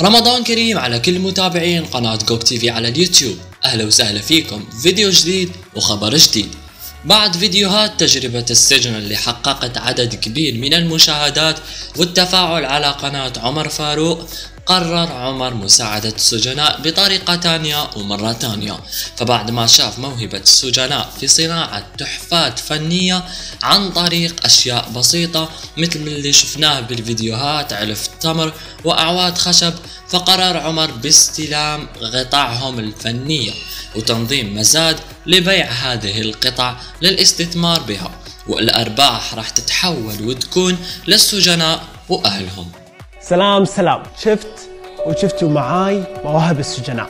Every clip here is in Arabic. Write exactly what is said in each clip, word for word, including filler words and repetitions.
رمضان كريم على كل متابعين قناة جوك تي في على اليوتيوب. أهلا وسهلا فيكم فيديو جديد وخبر جديد. بعد فيديوهات تجربة السجن اللي حققت عدد كبير من المشاهدات والتفاعل على قناة عمر فاروق، قرر عمر مساعدة السجناء بطريقة تانية ومرة تانية. فبعد ما شاف موهبة السجناء في صناعة تحفات فنية عن طريق أشياء بسيطة مثل اللي شفناه بالفيديوهات، علف التمر وأعواد خشب، فقرر عمر باستلام قطعهم الفنية وتنظيم مزاد لبيع هذه القطع للاستثمار بها، والأرباح راح تتحول وتكون للسجناء وأهلهم. سلام سلام. شفت وشفتوا معاي مواهب السجناء،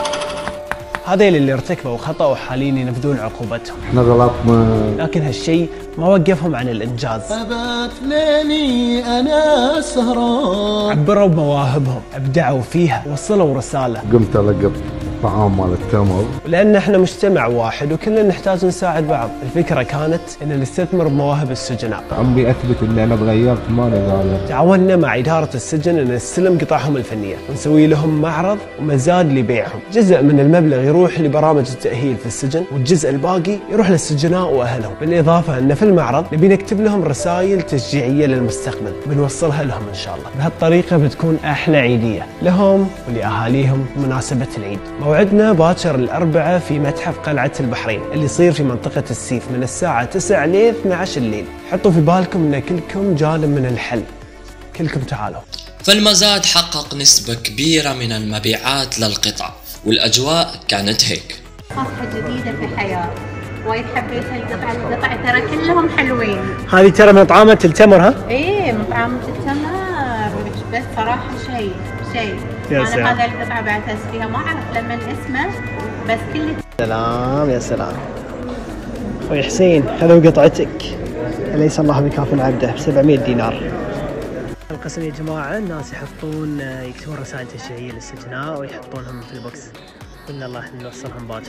هذيل اللي ارتكبوا خطأ وحاليا ينفذون عقوبتهم. احنا غلطنا، لكن هالشيء ما وقفهم عن الانجاز. ابات ليلي انا سهران، عبروا بمواهبهم، ابدعوا فيها، وصلوا رسالة. قمت القط طعام مال التمر، لان احنا مجتمع واحد وكلنا نحتاج نساعد بعض. الفكرة كانت ان نستثمر بمواهب السجناء. عمي اثبت اني انا تغيرت ما زالت. تعاوننا مع إدارة السجن ان نستلم قطعهم الفنية ونسوي لهم معرض ومزاد لبيعهم. جزء من المبلغ يروح لبرامج التأهيل في السجن، والجزء الباقي يروح للسجناء واهلهم. بالاضافة ان في المعرض نبي نكتب لهم رسائل تشجيعية للمستقبل بنوصلها لهم ان شاء الله. بهالطريقة بتكون احلى عيدية لهم ولاهاليهم بمناسبة العيد. موعدنا باكر الأربعاء في متحف قلعة البحرين اللي يصير في منطقة السيف من الساعة تسعة ل اثني عشر الليل. حطوا في بالكم ان كلكم جانب من الحل، كلكم تعالوا. فالمزاد حقق نسبة كبيرة من المبيعات للقطع، والأجواء كانت هيك. صفحة جديدة في حياة، وايد حبيت هالقطع، القطع ترى كلهم حلوين. هذه ترى مطعمة التمر. ها؟ ايه مطعمة التمر، بس صراحة شيء شيء انا هذا القطعة بعتز فيها، ما اعرف لما اسمه بس كل. سلام يا سلام اخوي حسين، هذا قطعتك. اليس الله بكاف عبده ب سبعمية دينار. القسم يا جماعة الناس يحطون يكتبون رسائل تشجيعية للسجناء ويحطونهم في البوكس. قلنا الله نوصلهم باكر.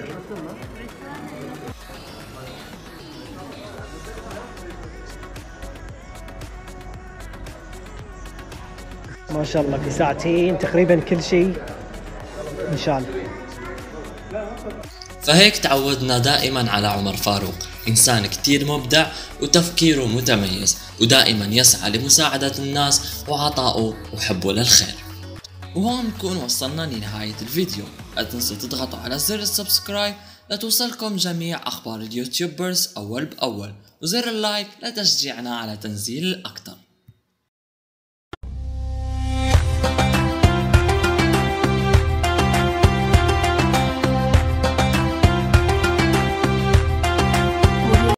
ما شاء الله في ساعتين تقريبا كل شيء انشال. فهيك تعودنا دائما على عمر فاروق، إنسان كتير مبدع وتفكيره متميز، ودائما يسعى لمساعدة الناس وعطائه وحبه للخير. وهون نكون وصلنا لنهاية الفيديو. لا تنسوا تضغطوا على زر السبسكرايب لتوصلكم جميع أخبار اليوتيوبرز أول بأول، وزر اللايك لتشجيعنا على تنزيل الأكثر.